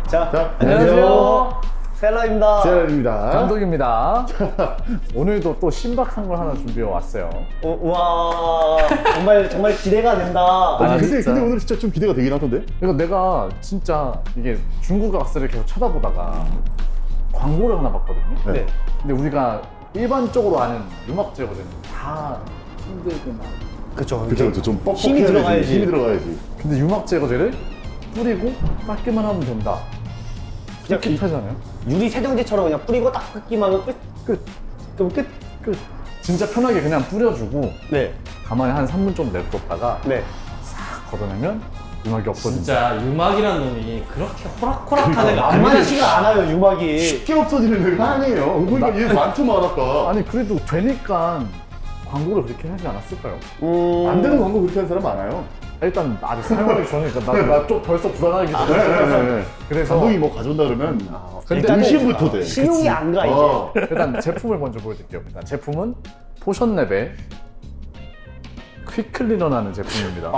자, 안녕하세요. 셀러입니다. 세라입니다. 감독입니다. 오늘도 또 신박한 걸 하나 준비해 왔어요. 우와, 정말 기대가 된다. 아니, 근데 진짜. 오늘 진짜 좀 기대가 되긴 하던데? 이거 내가 진짜 이게 중국 악셀을 계속 쳐다보다가 광고를 하나 봤거든요. 네. 근데 우리가 일반적으로 아는 음악 제거제는 다 힘들고 막. 그쵸. 그쵸, 좀 뻑뻑해야 힘이 되지. 들어가야지. 힘이 들어가야지. 근데 유막 제거제를 뿌리고 닦기만 하면 된다. 그냥 이렇게 하잖아요. 유리 세정제처럼 그냥 뿌리고 딱 닦기만 하면 끝. 끝. 그럼 끝. 끝. 진짜 편하게 그냥 뿌려주고 네. 가만히 한 3분 정도 냅뒀다가 네. 싹 걷어내면 유막이 없어진다. 진짜 유막이란 놈이 그렇게 호락호락한 애가 안 많지가 않아요, 유막이. 쉽게 없어지는 거 아니에요. 그러니까 얘 많더만 아까. 아니 그래도 되니까 광고를 그렇게 하지 않았을까요? 안 되는 광고 그렇게 하는 사람 많아요. 일단 아직 사용하기 전이니까 나 좀 벌써 불안하기 네, 시작했어. 그래서 감독이 뭐 가져온다 그러면 근데 일단은 의심부터 돼. 신용이 안 가, 이제. 일단 제품을 먼저 보여드릴게요. 일단 제품은 포션랩의 퀵클리너라는 제품입니다.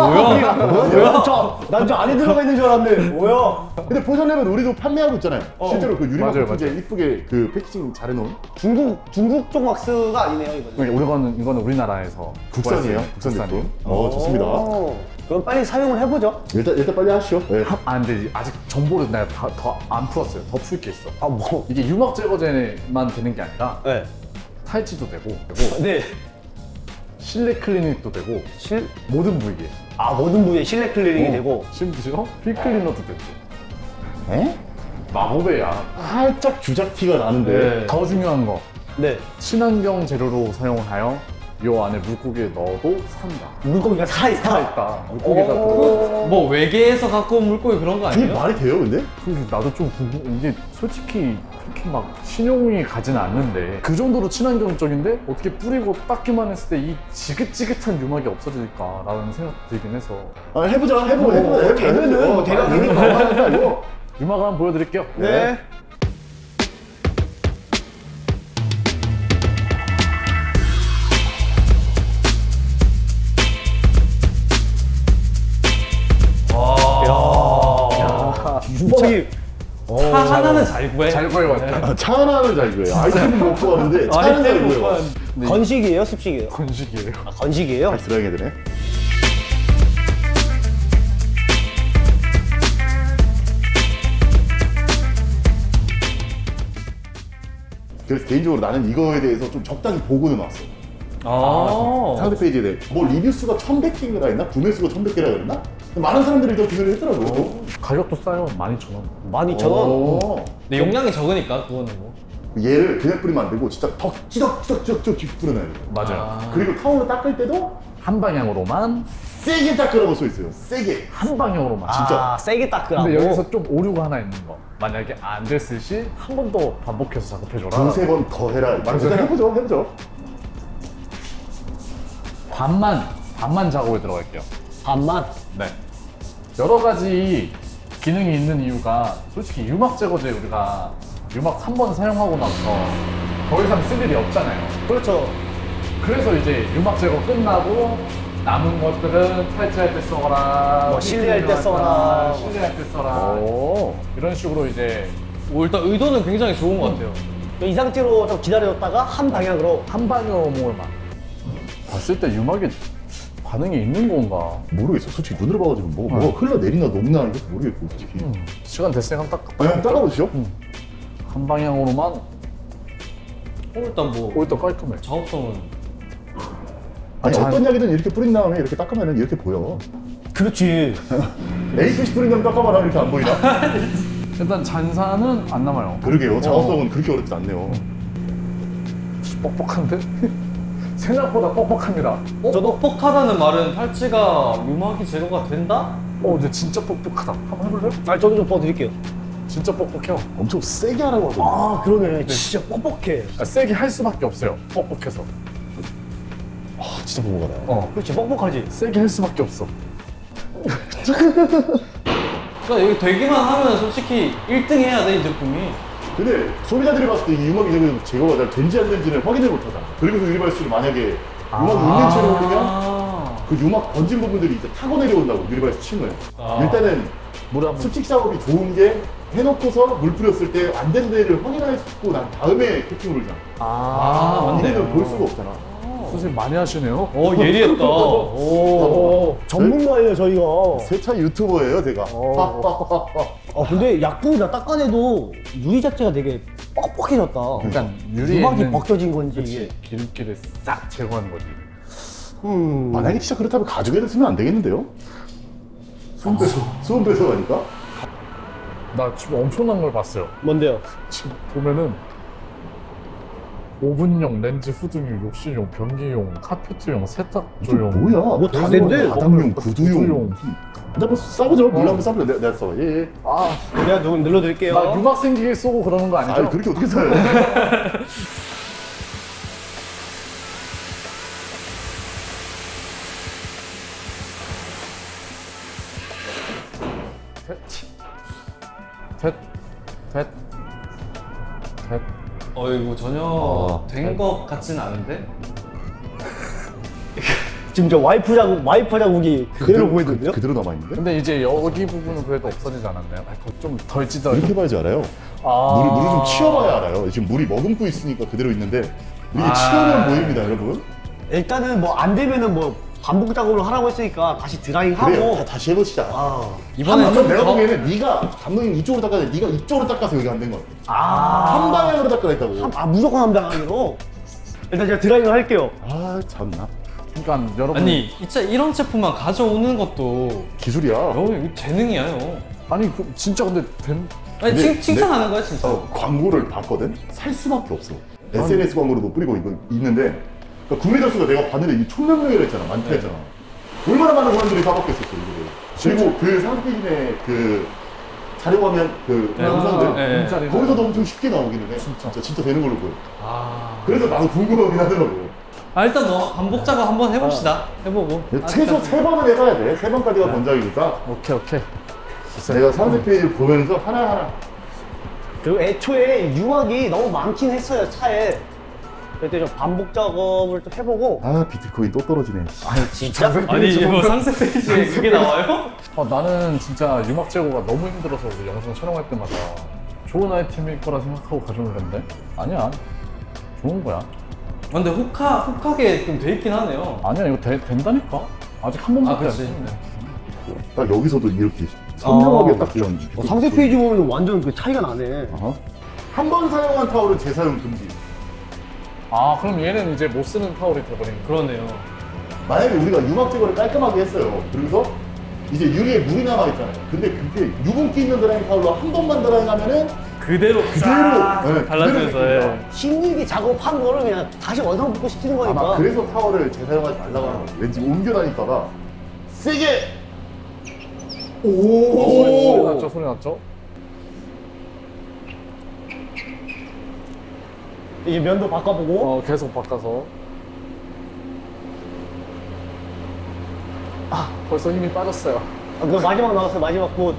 난 저 안에 들어가 있는 줄 알았는데, 뭐야? 근데 포션랩은 우리도 판매하고 있잖아요. 실제로 그 유리막 맞아요, 이제 맞아요. 이쁘게 그 패키징 잘해놓은 중국 쪽 왁스가 아니네요, 이거는. 그러니까 이거는 우리나라에서 국산이에요. 국산 제품. 좋습니다. 그럼 빨리 사용을 해보죠. 일단 빨리 하시죠. 네. 근데 아직 정보를 내가 더 안 풀었어요. 더 풀 게 있어. 아, 뭐. 이게 유막 제거제만 되는 게 아니라 네. 탈지도 되고 네. 실내 클리닉도 되고 모든 부위에 모든 부위에 실내 클리닝이 되고. 심지어 퀵클리너도 되고 에? 마법의야. 살짝 주작 티가 나는데. 더 중요한 거 네. 친환경 재료로 사용하여 요 안에 물고기에 넣어도 산다. 물고기가 살아있다. 살아있다. 물고기가 또 뭐 외계에서 갖고 온 물고기 그런 거 그게 아니에요? 말이 돼요, 근데? 근데 나도 좀 궁금. 이게 솔직히 그렇게 막 신용이 가지는 않는데 그 정도로 친환경적인데 어떻게 뿌리고 닦기만 했을 때 이 지긋지긋한 유막이 없어질까라는 생각 들긴 해서 해보자. 되면은 뭐 대박 되니까. 이거. 유막을 한번 보여드릴게요. 네. 유막이 차 하나는 잘 구해. 잘 구해왔다. 차 하나는 잘 구해요. 아이템은 못 구하는데 차는 잘 구해요. 건식이에요, 습식이에요? 건식이에요. 건식이에요? 다시 들어가게 되네. 그래서 개인적으로 나는 이거에 대해서 좀 적당히 보고는 왔어. 상대 페이지에 대해 뭐 리뷰 수가 1100개가 있나? 구매 수가 1100개라 그랬나? 많은 사람들이 더 구매를 했더라고. 가격도 싸요. 12,000원. 12,000원? 근데 용량이 적으니까 그거는 뭐. 얘를 그냥 뿌리면 안 되고 진짜 더 찌덕찌덕 깊이 뿌려놔야 돼. 맞아요. 그리고 타올로 닦을 때도 한 방향으로만 세게 닦으라고 써 있어요. 세게. 한 방향으로만. 진짜. 세게 닦으라고. 근데 여기서 좀 오류가 하나 있는 거. 만약에 안 됐을 시 한 번 더 반복해서 작업해줘라. 두세 번 더 해라. 일단 해보죠. 반만 작업에 들어갈게요. 반만? 네. 여러 가지 기능이 있는 이유가 솔직히 유막 제거제 우리가 유막 한 번 사용하고 나서 더 이상 쓸 일이 없잖아요. 그렇죠. 그래서 이제 유막 제거 끝나고 남은 것들은 탈취할 때 써라, 뭐 실내할 때 써라. 실내할 때 써라. 이런 식으로 이제 일단 의도는 굉장히 좋은 것 같아요. 이 상태로 좀 기다려뒀다가 한 방향으로. 한 방향으로만 봤을 때 유막이 반응이 있는 건가? 모르겠어. 솔직히 눈으로 봐가지고 뭐가 흘러내리나 녹나 이것도 모르겠고 솔직히. 시간 됐으니까 딱 한번 따라보시죠. 한 방향으로만 일단 뭐 일단 깔끔해. 작업성은 아니 잘- 어떤 약이든 이렇게 뿌린 다음에 이렇게 닦으면 이렇게 보여. 그렇지. A2C 뿌린 다음에 닦아봐라 이렇게 안 보이나? 일단 잔사는 안 남아요. 그러게요. 작업성은 그렇게 어렵지 않네요. 뻑뻑한데? 생각보다 뻑뻑합니다. 저도 뻑뻑하다는 말은 탈취가 유막이 제거가 된다? 근데 진짜 뻑뻑하다. 한번 해볼래요? 저도 좀 보여드릴게요. 진짜 뻑뻑해요. 엄청 세게 하라고 하거든요. 그러네. 진짜 뻑뻑해. 세게 할 수밖에 없어요. 뻑뻑해서. 진짜 보고 가다. 그렇지, 뻑뻑하지. 세게 할 수밖에 없어. 그러니까 이게 되기만 하면 솔직히 1등 해야 돼, 이 제품이. 근데 소비자들이 봤을 때 이 유막이 제거가 잘 된지 안 된지를 확인을 못하잖아. 그리고서 유리발수를 만약에 유막 있는 채로 올리면 그 유막 번진 부분들이 이제 타고 내려온다고 유리발수 친 거예요. 일단은 물에 한번 습식 작업이 좋은 게 해놓고서 물 뿌렸을 때 안 된 데를 확인하고 난 다음에 코팅을 하잖아. 맞네. 이거는 볼 수가 없잖아. 선생님 많이 하시네요. 예리했다. 전문가예요 저희가. 세차 유튜버예요 제가. 근데 약품이나 닦아내도 유리 자체가 되게 뻑뻑해졌다. 약간 유리에 유막이 있는 벗겨진 건지 그치, 이게. 기름기를 싹 제거하는 거지. 만약에 진짜 그렇다면 가죽에는 쓰면 안 되겠는데요? 수분 빼서 가니까? 나 지금 엄청난 걸 봤어요. 뭔데요? 지금 보면은 오븐용, 렌즈 후드용, 욕실용, 변기용, 카페트용, 세탁조용. 뭐야? 뭐 다 된대. 바닥용, 구두용. 한번 써보죠. 물 한번 써보죠. 내가 써. 예. 내가 조금 눌러드릴게요. 나 유막 생기게 쏘고 그러는 거 아니죠? 아 그렇게 어떻게 써요? 됐. 이거 전혀 된 것 같진 않은데? 지금 저 와이프 자국이 그대로 보이던데요? 그대로 남아있는데? 근데 이제 여기 부분은 그래도 없어지지 않았나요? 좀 덜 찢어요. 이렇게 봐야지 알아요. 물을 좀 치워봐야 알아요. 지금 물이 머금고 있으니까 그대로 있는데 이게 치우면 보입니다 여러분. 일단은 뭐 안 되면은 뭐 반복 작업을 하라고 했으니까 다시 드라잉 그래요. 하고. 다시 해보시자. 이번엔 한번 좀 내가 더. 보기에는 네가 감독님 이쪽으로 닦아야 돼. 네가 이쪽으로 닦아서 여기 안 된 거야. 한 방향으로 닦아야 했다고. 무조건 한 방향으로. 일단 제가 드라잉을 할게요. 참나. 그러니까 여러분 아니 진짜 이런 제품만 가져오는 것도 기술이야. 이거 재능이야 요. 아니 진짜 근데 아니 근데 칭찬하는 거야 진짜. 광고를 봤거든? 살 수밖에 없어. SNS 광고로도 뿌리고 이거 있는데 그러니까 구매자 수가 내가 봤는데 이 총명령이라 했잖아. 많다 했잖아. 얼마나 많은 사람들이 까먹겠었어 이거를. 그리고 그 상태인의 그 촬영하면 그 영상들 거기서도 엄청 쉽게 나오기는 해. 진짜 되는 걸로 보여. 그래서 나도 궁금하긴 하더라고. 일단 뭐 반복 작업 한번 해봅시다. 해보고. 최소 3번은 해봐야 돼. 3번까지가 권장이니까. 오케이. 내가 300페이지를 보면서 하나하나. 그리고 애초에 유막이 너무 많긴 했어요 차에. 그때 좀 반복 작업을 좀 해보고. 비트코인 또 떨어지네. 진짜? 아니 뭐 상세 페이지에 그게 나와요? 나는 진짜 유막 제거가 너무 힘들어서 우리 영상 촬영할 때마다 좋은 아이템일 거라 생각하고 가져온 건데 아니야. 좋은 거야. 근데 혹하게 좀 돼 있긴 하네요. 아니야 이거 된다니까. 아직 한 번밖에 안 그치. 했는데. 딱 여기서도 이렇게 선명하게 딱 좀. 상세 페이지 보면 완전 그 차이가 나네. 한 번 사용한 타월은 재사용 금지. 그럼 얘는 이제 못 쓰는 타월이 돼버린 거야. 그러네요. 만약에 우리가 유막 제거를 깔끔하게 했어요. 그러면서 이제 유리에 물이 남아있잖아요. 근데 그게 유분기 있는 드라잉 타월로 한 번만 드라잉하면은 그대로 발라주면서. 힘들게 작업한 거를 그냥 다시 원상복구 시키는 거니까. 아마 그래서 타월을 재사용하지 말라고 하는 거예요. 왠지 옮겨 다닐까봐 세게. 소리 났죠? 이제 면도 바꿔보고. 계속 바꿔서. 벌써 힘이 빠졌어요. 그거 마지막 나왔어요. 마지막 곧.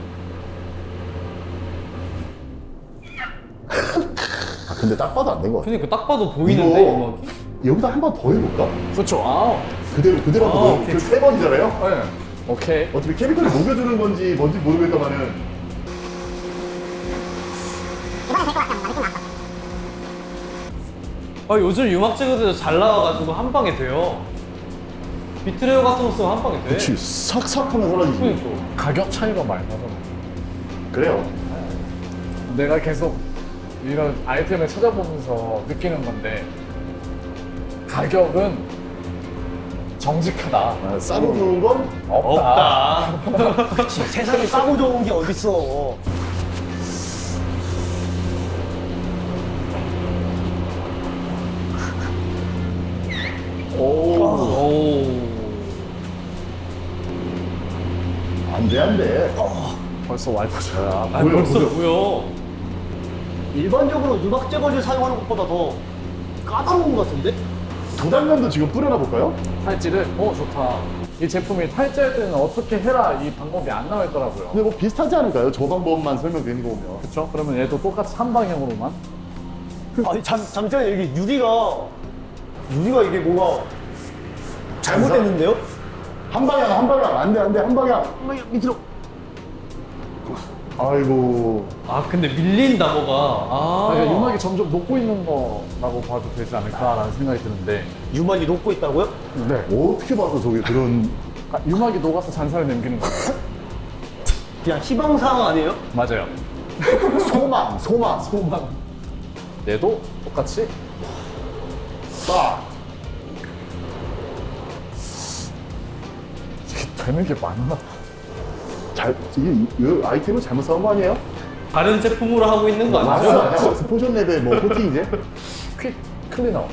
근데 딱 봐도 안 된 것 같아. 그러니까 딱 봐도 보이는데 이거 유막이? 여기다 한 번 더 해볼까? 그렇죠. 그대로 한번 더. 오케이. 그 3번이잖아요. 네. 오케이. 어차피 케미컬을 녹여주는 건지 뭔지 모르겠다만은 요즘 유막 제거도 잘 나와가지고 한 방에 돼요. 비트레어 같은 거 쓰면 한 방에 돼. 그치 싹싹 하면 사라지지. 그러니까. 가격 차이가 많이 나잖아. 그래요. 내가 계속 이런 아이템을 찾아보면서 느끼는 건데 가격은 정직하다. 싸고 좋은 건 없다. 세상에 싸고 좋은 게 어딨어. 안 돼. 벌써 와이프죠. 벌써 보여. 일반적으로 유막 제거제 사용하는 것보다 더 까다로운 것 같은데? 도당면도 지금 뿌려놔 볼까요? 탈지를 좋다. 이 제품이 탈지할 때는 어떻게 해라 이 방법이 안 나와 있더라고요. 근데 뭐 비슷하지 않을까요? 저 방법만 설명되는 거 보면. 그렇죠? 그러면 얘도 똑같이 한 방향으로만. 아니 잠시만요. 여기 유리가 이게 뭔가 잘못됐는데요? 한 방향 안 돼, 한 방향. 한번 밑으로. 아이고. 아 근데 밀린다 뭐가. 아 그러니까 유막이 점점 녹고 있는 거라고 봐도 되지 않을까라는 생각이 드는데. 유막이 녹고 있다고요? 네. 어떻게 봐서 저게 그런. 유막이 녹아서 잔살을 남기는 거예요. 그냥 희망사항 아니에요? 맞아요. 소망. 소망. 얘도 똑같이 딱. 이게 되는 게 맞나? 이 아이템을 잘못 사온 거 아니에요? 다른 제품으로 하고 있는 거 아니죠? 맞아. 스포션 랩의 뭐 코팅제? 퀵 클리너.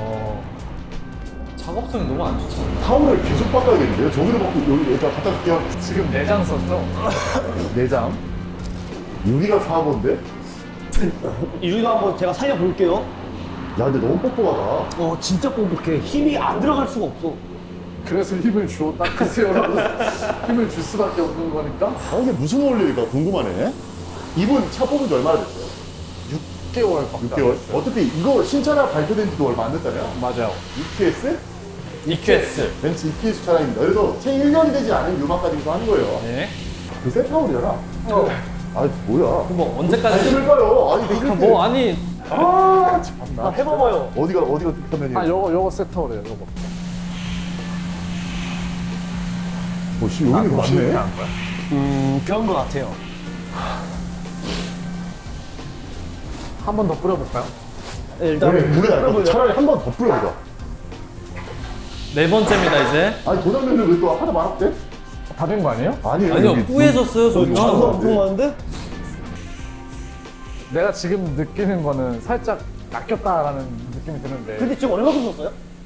작업성이 너무 안 좋잖아. 타월을 계속 바꿔야겠는데요? 저기로 바꾸고 여기다 갖다 줄게요. 지금 내장 썼죠? 내장. 여기가 4번데? 유리가 한번 제가 살려볼게요. 야, 근데 너무 뻑뻑하다. 진짜 뻑뻑해. 힘이 안 들어갈 수가 없어. 그래서 힘을 주어 닦으세요라고 힘을 줄 수밖에 없는 거니까. 이게 무슨 원리일까 궁금하네. 이분 차 뽑은 지 얼마나 됐어요? 6개월밖에 6개월? 어차피 이거 신차가 발표된 지도 얼마 안 됐다며? 맞아요. EQS? EQS. 벤츠 EQS 차량입니다. 그래서 채 1년이 되지 않은 유막까지 이거 하는 거예요. 네. 그 세타월이잖아. 아, 뭐야. 뭐 언제까지? 될까요? 아니, 이렇게. 뭐 아니 아, 참나. 해봐봐요. 어디가 특화면이? 요거 세터래요, 요거. 씨, 여기는 맞네. 그런 것 같아요. 한 번 더 뿌려볼까요? 일단 물에 날 차라리 한 번 더 뿌려보자. 네 번째입니다 이제. 아니, 도장면은 왜 또 하나 말았대? 다 된 거 아니에요? 아니에요. 아니요 여기 뿌해졌어요 장사 저기가. 엄청 많은데? 내가 지금 느끼는 거는 살짝 낚였다라는 느낌이 드는데. 근데 지금 얼마큼 썼어요?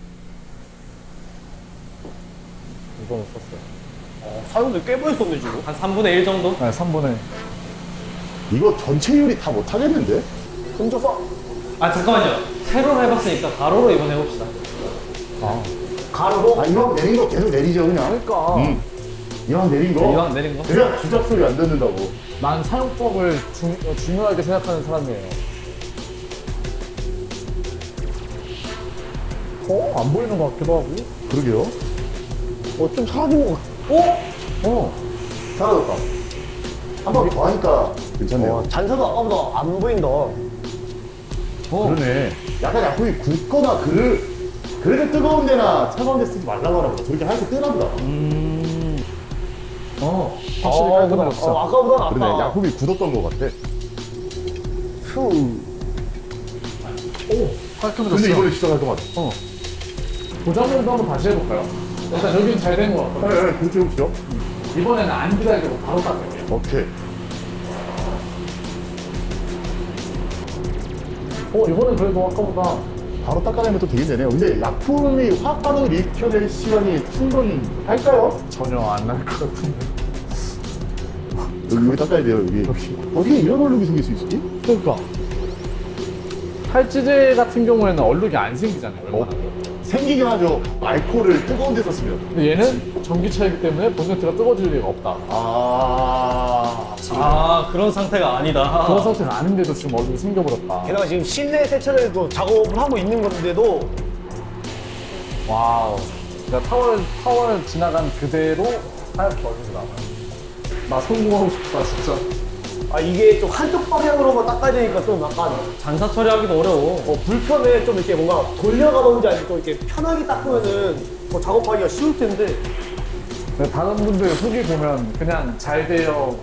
이거는 썼어요. 사용도 꽤 많이 썼네 지금. 한 3분의 1 정도? 네, 3분의. 이거 전체 유리 다 못하겠는데? 훔쳐서 아 잠깐만요. 세로로 해봤으니까 가로로 이번 해봅시다. 가로로? 아, 이왕 내린 거 계속 내리죠, 그냥. 그러니까. 이왕 내린 거. 이왕 내린 거. 그냥 주작 소리 안 듣는다고. 난 사용법을 중요하게 생각하는 사람이에요. 안 보이는 것 같기도 하고. 그러게요. 좀 사라진 것 같아. 사라졌다. 한 번 더 하니까 괜찮네요. 잔사도 아까보다 안 보인다. 그러네. 약간 약품이 굵거나 그래도 뜨거운 데나 차가운 데 쓰지 말라고 하라고. 저렇게 하얗게 뜨나 보다. 확실히 깔끔해졌어. 아까보다 그러네. 낫다. 약품이 굳었던 것 같아. 깔끔해졌어. 근데 이번에 진짜 깔끔하다. 도장면도 한번 다시 해볼까요? 일단 여기는 잘 된 것 같거든요. 네, 그렇게 해보시죠. 이번에는 안 기다리고 바로 닦을게요. 오케이. 이번엔 그래도 아까보다. 바로 닦아내면 또 되긴 되네요. 근데 약품이 화학 반응을 일으켜낼 시간이 충분히 할까요? 전혀 안 날 것 같은데. 여기 닦아야 돼요, 여기. 어떻게 이런 얼룩이 생길 수 있지? 그러니까. 탈지제 같은 경우에는 얼룩이 안 생기잖아요. 웬만하면. 생기긴 하죠. 알코올을 뜨거운 데 썼으면. 근데 얘는 전기차이기 때문에 본네트가 뜨거워질 리가 없다. 아 그런 상태가 아니다. 그런 상태가 아닌데도 지금 얼룩이 생겨버렸다. 게다가 지금 실내 세차에도 작업을 하고 있는 건데도 와우. 그러니까 타월 지나간 그대로 하얗게 얼룩이 나와요. 나 성공하고 싶다, 진짜. 이게 좀 한쪽 방향으로만 닦아야 되니까 좀 약간 잔사 처리하기도 어려워. 불편해. 좀 이렇게 뭔가 돌려가던지 아니면 좀 이렇게 편하게 닦으면은 더 작업하기가 쉬울 텐데. 근데 다른 분들 후기 보면 그냥 잘 돼요,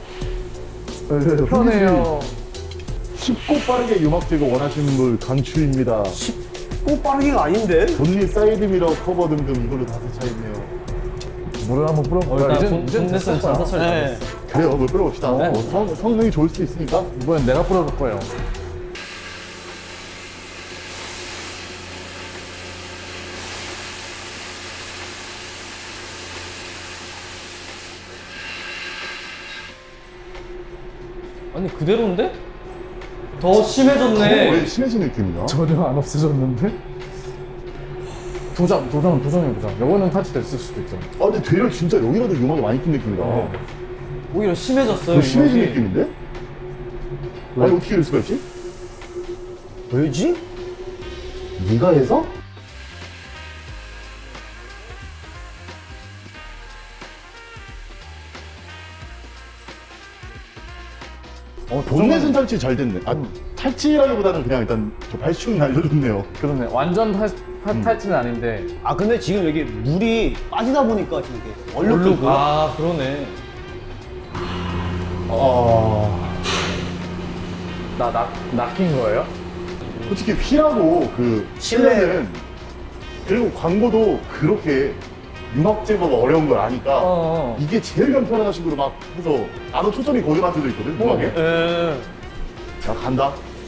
편해요. 쉽고 빠르게 유막 제거 원하시는 분 강추입니다. 꼭 빠르기가 아닌데? 본닛 사이드미러 커버 등등 이걸로 다 세차했네요. 물을 한번 뿌려볼까요? 일단 본넷은 잔사 처리 안 했어. 그래요, 뭘 뿌려봅시다. 성능이 좋을 수 있으니까. 이번엔 내가 뿌려볼 거예요. 아니 그대로인데? 더 심해졌네. 왜 심해진 느낌이야? 전혀 안 없어졌는데? 도장해보자. 이거는 탈취됐을 수도 있죠. 근데 되려 진짜 여기라도 유막이 많이 낀 느낌이다. 오히려 심해졌어요. 더 심해진 이목이. 느낌인데? 아니, 어떻게 이럴 수가 있지? 왜지? 네가 해서? 본넷은 탈취 잘 됐네. 탈취라기보다는 그냥 일단 저 발충이 알려줬네요. 그러네. 완전 탈취는 아닌데. 아 근데 지금 여기 물이 빠지다 보니까 지금 이게 얼룩도 아 그러네. 낚인 거예요? 솔직히 휠하고 그 실내는 그리고 광고도 그렇게 유막 제거가 어려운 걸 아니까 이게 제일 간편한 식으로 막 해서 나도 초점이 거기 맞춰져 있거든 유막에. 예. 야 간다.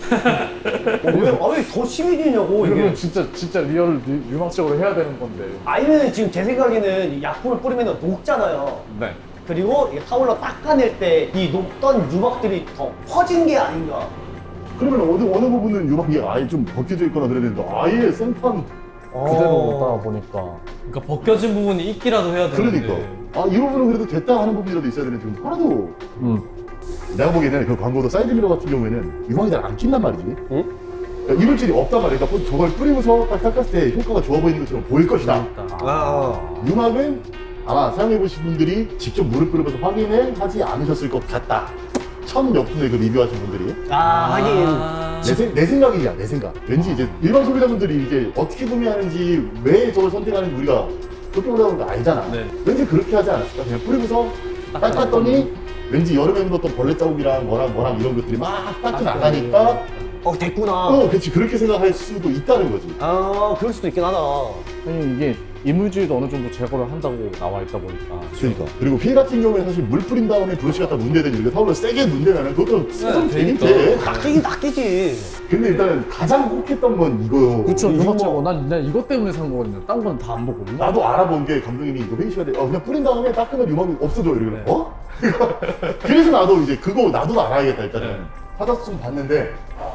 왜더 심해지냐고 이게. 이건 진짜 리얼 유막적으로 해야 되는 건데. 아니면 지금 제 생각에는 이 약품을 뿌리면 녹잖아요. 네. 그리고 이 타올로 닦아낼 때 이 녹던 유막들이 더 퍼진 게 아닌가. 그러면 어느 부분은 유막이 아예 좀 벗겨져 있거나 그래야 되는데 아예 생판. 그대로 오다가 보니까. 그러니까 벗겨진 부분이 있기라도 해야 되는데. 그러니까 이 부분은 그래도 됐다 하는 부분이라도 있어야 되는데 지금 하나도. 내가 보기에는 그 광고도 사이드 미러 같은 경우에는 유막이 잘 안 낀단 말이지. 응? 그러니까 이물질이 없단 말이야. 그러니까 저걸 뿌리고서 딱 닦았을 때 효과가 좋아 보이는 것처럼 보일 것이다. 유막은 아마 사용해보신 분들이 직접 물을 뿌려서 확인을 하지 않으셨을 것 같다. 천 몇 분의 그 리뷰하신 분들이. 하긴. 내 생각이야, 내 생각. 왠지 이제 일반 소비자분들이 이제 어떻게 구매하는지 왜 저걸 선택하는지 우리가 쇼핑몰에서 알잖아. 네. 왠지 그렇게 하지 않았을까? 그냥 뿌리고서 닦았더니 왠지 여름에 묻었던 벌레 자국이랑 뭐랑 이런 것들이 막 닦이 나가니까 됐구나. 그렇지. 그렇게 생각할 수도 있다는 거지. 그럴 수도 있긴 하다. 아니 이게 이물질도 어느 정도 제거를 한다고 나와 있다 보니까. 그러니까. 그리고 휠 같은 경우에는 사실 물 뿌린 다음에 브러쉬 갖다 문대든 이렇게 타올로 세게 문대면은 그것도 세상 되긴 돼. 낚이지. 근데 일단은 가장 혹했던 건 이거요. 그쵸, 이 유막 제거. 난 이것 때문에 산 거거든요. 딴 건 다 안 보거든요. 나도 알아본 게 감독님이 이거 회의 시간에 그냥 뿌린 다음에 닦으면 유막이 없어져 이러길래 그래서 나도 이제 그거 나도 알아야겠다 일단은 사다수 좀 봤는데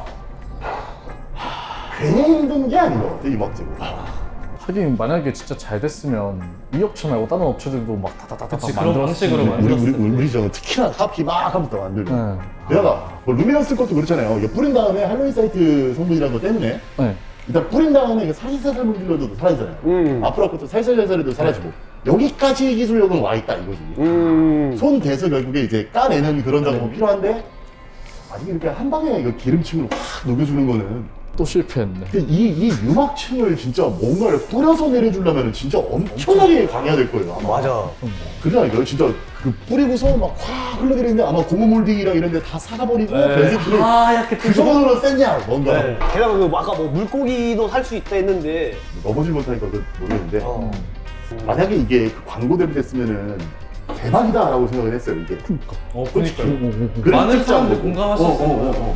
괜히 힘든 게 아닌 것 같아 유막 제거. 하긴 만약에 진짜 잘 됐으면 이 업체 말고 다른 업체들도 막 다다다다 그치, 그런 방식으로 만들었을 텐데. 만들었을 우리 저 특히나 카피 막 하면서 만들고 네. 내가 뭐 루미넌스 것도 그렇잖아요. 이게 뿌린 다음에 할로윈 사이트 성분이라는 것 때문에 네. 일단 뿌린 다음에 이게 살살살 문질러도 사라지잖아요. 앞으로 것도 살살살 해도 사라지고 여기까지 기술력은 와 있다 이거지. 손 대서 결국에 이제 까내는 그런 작업은 필요한데 아직 이렇게 한 방에 이거 기름층을 확 녹여주는 거는 또 실패했네. 근데 이 유막층을 진짜 뭔가를 뿌려서 내려주려면 진짜 엄청나게 강해야 될 거예요. 아마. 맞아. 그러잖아 이거 진짜 그 뿌리고서 막 확 흘러내리는데 아마 고무 몰딩이랑 이런 데 다 살아버리고 베이스를 하얗게 그 정도로 센냐 뭔가 게다가 아까 뭐 물고기도 살 수 있다 했는데. 넘어질 못하니까 그 모르겠는데 만약에 이게 그 광고대로 됐으면은 대박이다라고 생각을 했어요 이게. 그러니까요. 많은 사람들 공감하셨을 거예요.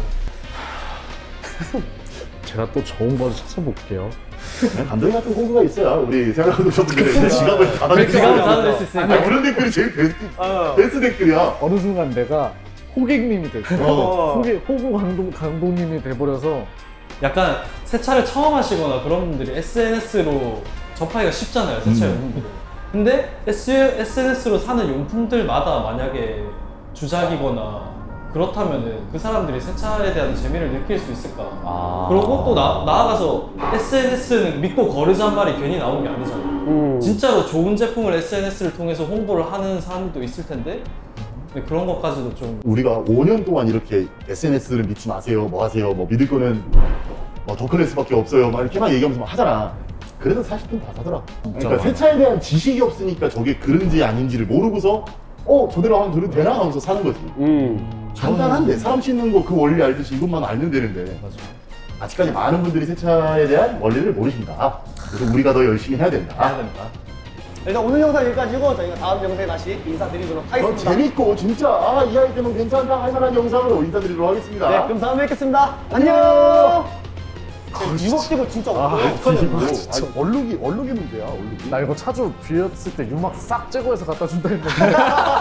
제가 또 좋은 거를 찾아볼게요. 감독이 같은 호구가 있어요. 우리 생각하는 분들의 지갑을 닫아낼 수 지갑을 있어요. 닫아낼 수 있으니까. 그런 댓글이 제일 베스트 댓글이야. 어느 순간 내가 호객님이 됐어. 호구 감독님이 돼버려서 약간 세차를 처음 하시거나 그런 분들이 SNS로 접하기가 쉽잖아요, 세차 용품들을. 근데 SNS로 사는 용품들마다 만약에 주작이거나 그렇다면은 그 사람들이 세차에 대한 재미를 느낄 수 있을까? 그리고 또 나아가서 SNS는 믿고 거르자는 말이 괜히 나온 게 아니잖아요. 진짜로 좋은 제품을 SNS를 통해서 홍보를 하는 사람도 있을 텐데 근데 그런 것까지도 좀 우리가 5년 동안 이렇게 SNS를 믿지 마세요, 뭐 하세요, 뭐 믿을 거는 뭐 더클래스밖에 없어요, 막 이렇게만 얘기하면서 막 하잖아. 그래서 40분 다 사더라. 그러니까 세차에 대한 지식이 없으니까 저게 그런지 아닌지를 모르고서 저대로 하면 저래도 되나 하면서 사는 거지. 간단한데 사람 씻는 거 그 원리 알듯이 이것만 알면 되는데 맞아. 아직까지 많은 분들이 세차에 대한 원리를 모르신다. 그래서 우리가 더 열심히 해야 된다. 해야 된다. 일단 오늘 영상 여기까지고 저희가 다음 영상에 다시 인사드리도록 더 하겠습니다. 재밌고 진짜 이 아이템은 괜찮다 할 만한 영상으로 인사드리도록 하겠습니다. 네, 그럼 다음에 뵙겠습니다. 안녕. 유막지고 진짜 어떡하냐고. 얼룩이 문제야, 얼룩이. 나 이거 차주 비었을 때 유막 싹 제거해서 갖다 준다 했는데